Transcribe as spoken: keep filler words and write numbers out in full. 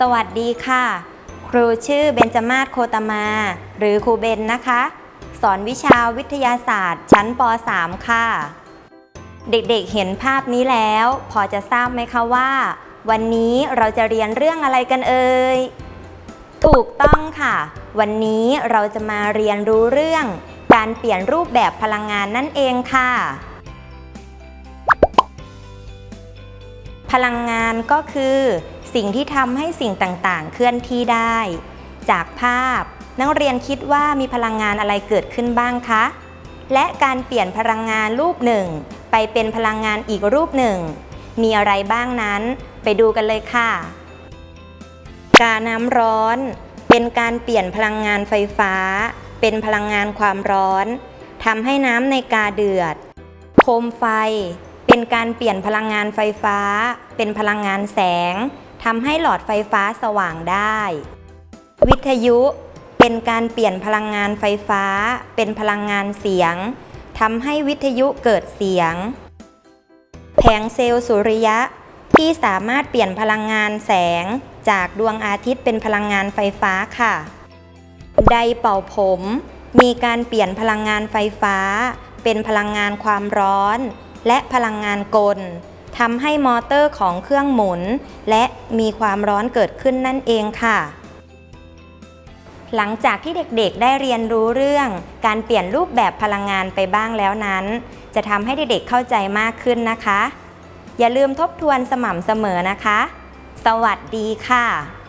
วัสดีค่ะครูชื่อเบญจมาศโคตมาหรือครูเบนนะคะสอนวิชาวิทยาศาสตร์ชั้นป สาม ค่ะเด็กๆเห็นภาพนี้แล้วพอจะทราบไหมคะว่าวันนี้เราจะเรียนเรื่องอะไรกันเอ่ยถูกต้องค่ะวันนี้เราจะมาเรียนรู้เรื่องการเปลี่ยนรูปแบบพลังงานนั่นเองค่ะพลังงานก็คือสิ่งที่ทำให้สิ่งต่างๆเคลื่อนที่ได้จากภาพนักเรียนคิดว่ามีพลังงานอะไรเกิดขึ้นบ้างคะและการเปลี่ยนพลังงานรูปหนึ่งไปเป็นพลังงานอีกรูปหนึ่งมีอะไรบ้างนั้นไปดูกันเลยค่ะกาน้ำร้อนเป็นการเปลี่ยนพลังงานไฟฟ้าเป็นพลังงานความร้อนทำให้น้ำในกาเดือดโคมไฟเป็นการเปลี่ยนพลังงานไฟฟ้าเป็นพลังงานแสงทำให้หลอดไฟฟ้าสว่างได้วิทยุเป็นการเปลี่ยนพลังงานไฟฟ้าเป็นพลังงานเสียงทำให้วิทยุเกิดเสียงแผงเซลล์สุริยะที่สามารถเปลี่ยนพลังงานแสงจากดวงอาทิตย์เป็นพลังงานไฟฟ้าค่ะไดร์เป่าผมมีการเปลี่ยนพลังงานไฟฟ้าเป็นพลังงานความร้อนและพลังงานกลทำให้มอเตอร์ของเครื่องหมุนและมีความร้อนเกิดขึ้นนั่นเองค่ะหลังจากที่เด็กๆได้เรียนรู้เรื่องการเปลี่ยนรูปแบบพลังงานไปบ้างแล้วนั้นจะทำให้เด็กๆเข้าใจมากขึ้นนะคะอย่าลืมทบทวนสม่ำเสมอนะคะสวัสดีค่ะ